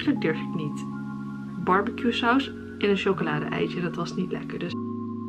eigenlijk durf ik niet. Barbecue saus in een chocolade-eitje, dat was niet lekker. Dus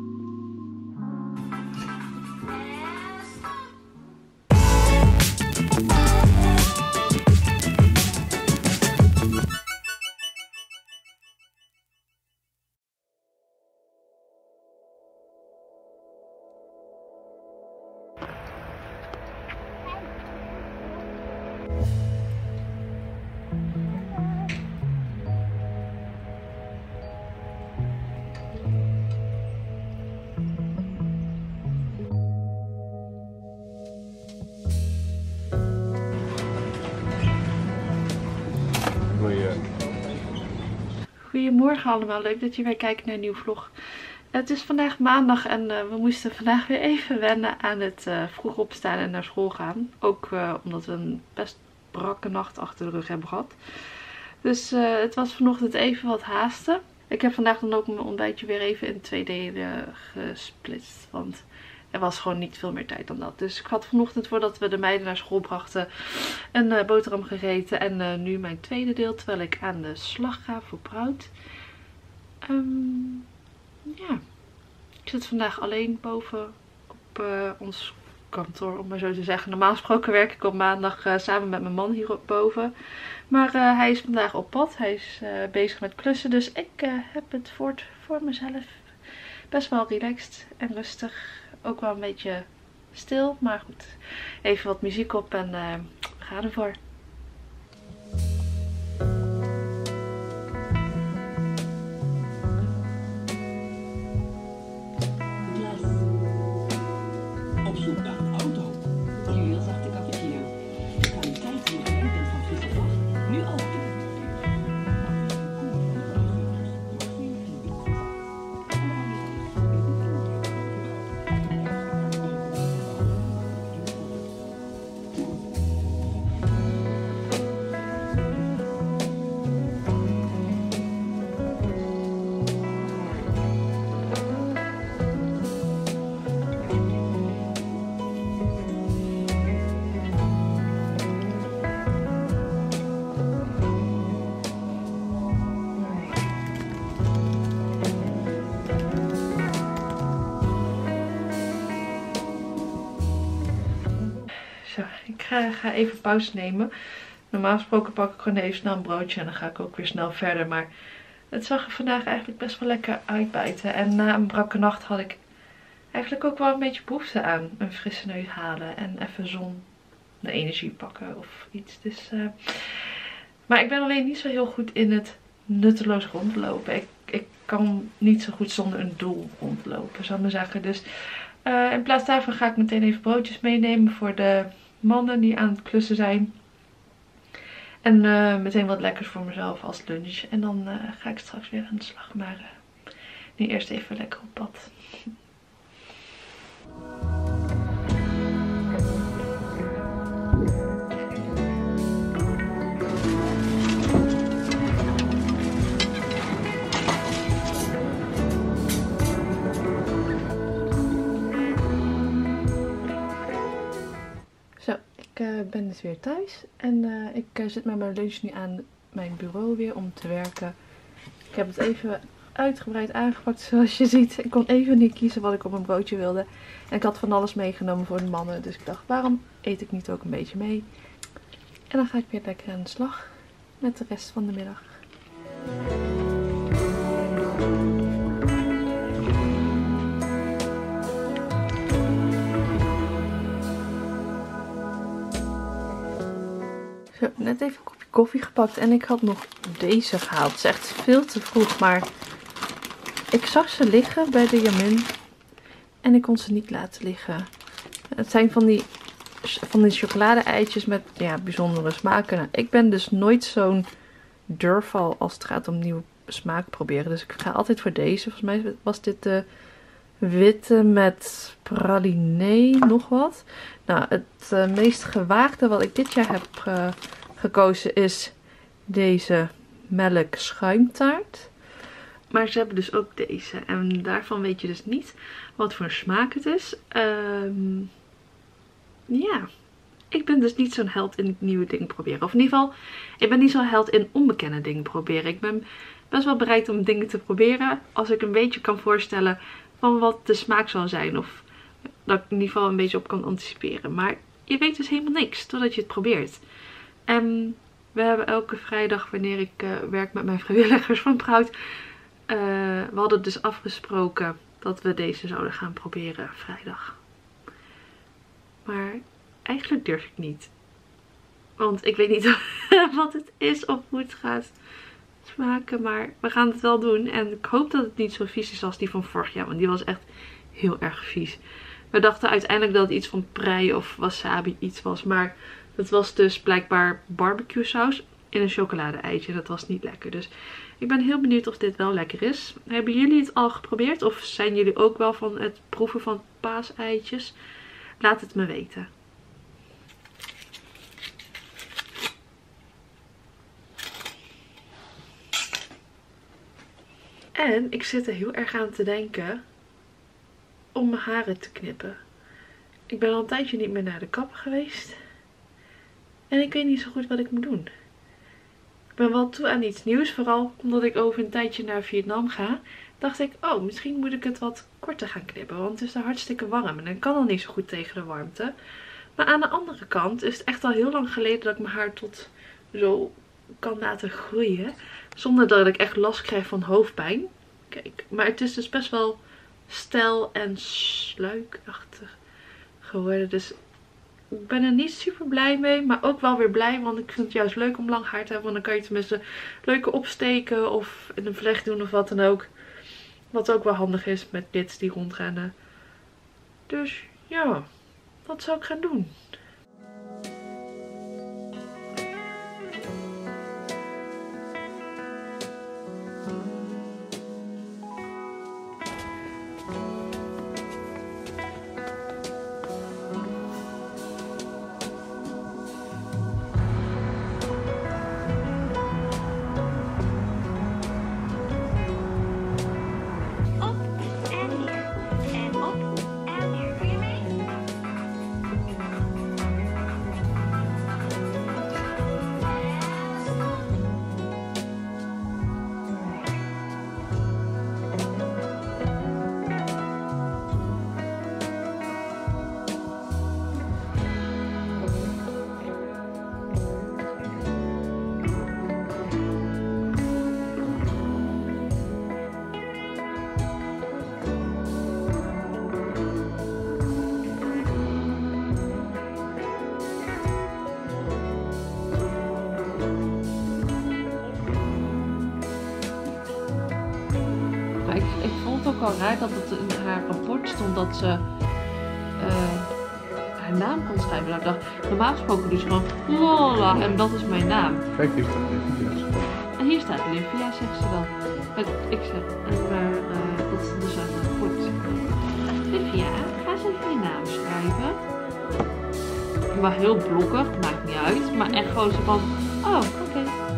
goedemorgen allemaal, leuk dat je weer kijkt naar een nieuwe vlog. Het is vandaag maandag en we moesten vandaag weer even wennen aan het vroeg opstaan en naar school gaan. Ook omdat we een best brakke nacht achter de rug hebben gehad. Dus het was vanochtend even wat haasten. Ik heb vandaag dan ook mijn ontbijtje weer even in 2 delen gesplitst. Want er was gewoon niet veel meer tijd dan dat. Dus ik had vanochtend, voordat we de meiden naar school brachten, een boterham gegeten. En nu mijn tweede deel, terwijl ik aan de slag ga voor Prout. Ja, ik zit vandaag alleen boven op ons kantoor, om maar zo te zeggen. Normaal gesproken werk ik op maandag samen met mijn man hierboven. Maar hij is vandaag op pad. Hij is bezig met klussen. Dus ik heb het voor mezelf best wel relaxed en rustig. Ook wel een beetje stil. Maar goed, even wat muziek op en we gaan ervoor. Ik ga even pauze nemen. Normaal gesproken pak ik gewoon even snel een broodje en dan ga ik ook weer snel verder. Maar het zag er vandaag eigenlijk best wel lekker uitbijten. En na een brakke nacht had ik eigenlijk ook wel een beetje behoefte aan een frisse neus halen. En even zon de energie pakken of iets. Dus, maar ik ben alleen niet zo heel goed in het nutteloos rondlopen. Ik kan niet zo goed zonder een doel rondlopen, zou ik maar zeggen. Dus in plaats daarvan ga ik meteen even broodjes meenemen voor de mannen die aan het klussen zijn. En meteen wat lekkers voor mezelf als lunch. En dan ga ik straks weer aan de slag. Maar nu eerst even lekker op pad. Ik ben dus weer thuis en ik zit met mijn lunch nu aan mijn bureau weer om te werken. Ik heb het even uitgebreid aangepakt zoals je ziet. Ik kon even niet kiezen wat ik op mijn broodje wilde. En ik had van alles meegenomen voor de mannen. Dus ik dacht, waarom eet ik niet ook een beetje mee? En dan ga ik weer lekker aan de slag met de rest van de middag. Zo, net even een kopje koffie gepakt en ik had nog deze gehaald. Het is echt veel te vroeg, maar ik zag ze liggen bij de Jamin en ik kon ze niet laten liggen. Het zijn van die chocolade-eitjes met bijzondere smaken. Nou, ik ben dus nooit zo'n durfval als het gaat om nieuwe smaak proberen. Dus ik ga altijd voor deze. Volgens mij was dit de witte met praliné nog wat. Nou, het meest gewaagde wat ik dit jaar heb gekozen is deze melk schuimtaart. Maar ze hebben dus ook deze. En daarvan weet je dus niet wat voor smaak het is. Ja, ik ben dus niet zo'n held in nieuwe dingen proberen. Of in ieder geval, ik ben niet zo'n held in onbekende dingen proberen. Ik ben best wel bereid om dingen te proberen als ik een beetje kan voorstellen van wat de smaak zal zijn. Of dat ik in ieder geval een beetje op kan anticiperen. Maar je weet dus helemaal niks totdat je het probeert. En we hebben elke vrijdag, wanneer ik werk met mijn vrijwilligers van Proud, we hadden dus afgesproken dat we deze zouden gaan proberen vrijdag. Maar eigenlijk durf ik niet. Want ik weet niet wat het is of hoe het gaat smaken. Maar we gaan het wel doen. En ik hoop dat het niet zo vies is als die van vorig jaar. Want die was echt heel erg vies. We dachten uiteindelijk dat het iets van prei of wasabi iets was. Maar dat was dus blijkbaar barbecue saus in een chocolade-eitje. Dat was niet lekker. Dus ik ben heel benieuwd of dit wel lekker is. Hebben jullie het al geprobeerd? Of zijn jullie ook wel van het proeven van paaseitjes? Laat het me weten. En ik zit er heel erg aan te denken om mijn haren te knippen. Ik ben al een tijdje niet meer naar de kapper geweest. En ik weet niet zo goed wat ik moet doen. Ik ben wel toe aan iets nieuws. Vooral omdat ik over een tijdje naar Vietnam ga. Dacht ik, oh, misschien moet ik het wat korter gaan knippen. Want het is daar hartstikke warm. En ik kan al niet zo goed tegen de warmte. Maar aan de andere kant is het echt al heel lang geleden dat ik mijn haar tot zo kan laten groeien. Zonder dat ik echt last krijg van hoofdpijn. Kijk, maar het is dus best wel stijl en sluikachtig geworden. Dus ik ben er niet super blij mee. Maar ook wel weer blij. Want ik vind het juist leuk om lang haar te hebben. Want dan kan je tenminste leuke opsteken. Of in een vlecht doen of wat dan ook. Wat ook wel handig is met kids die rondrennen. Dus ja, wat zou ik gaan doen? Ik vond het ook al raar dat het in haar rapport stond dat ze haar naam kon schrijven. Nou, ik dacht, normaal gesproken doet ze gewoon Lola en dat is mijn naam. Kijk, hier staat Livia. En hier staat Livia, zegt ze dan. Ik zeg, maar dat is dus een rapport. Livia, ga eens even je naam schrijven. Maar heel blokkig, maakt niet uit. Maar echt gewoon zo van, oh, oké.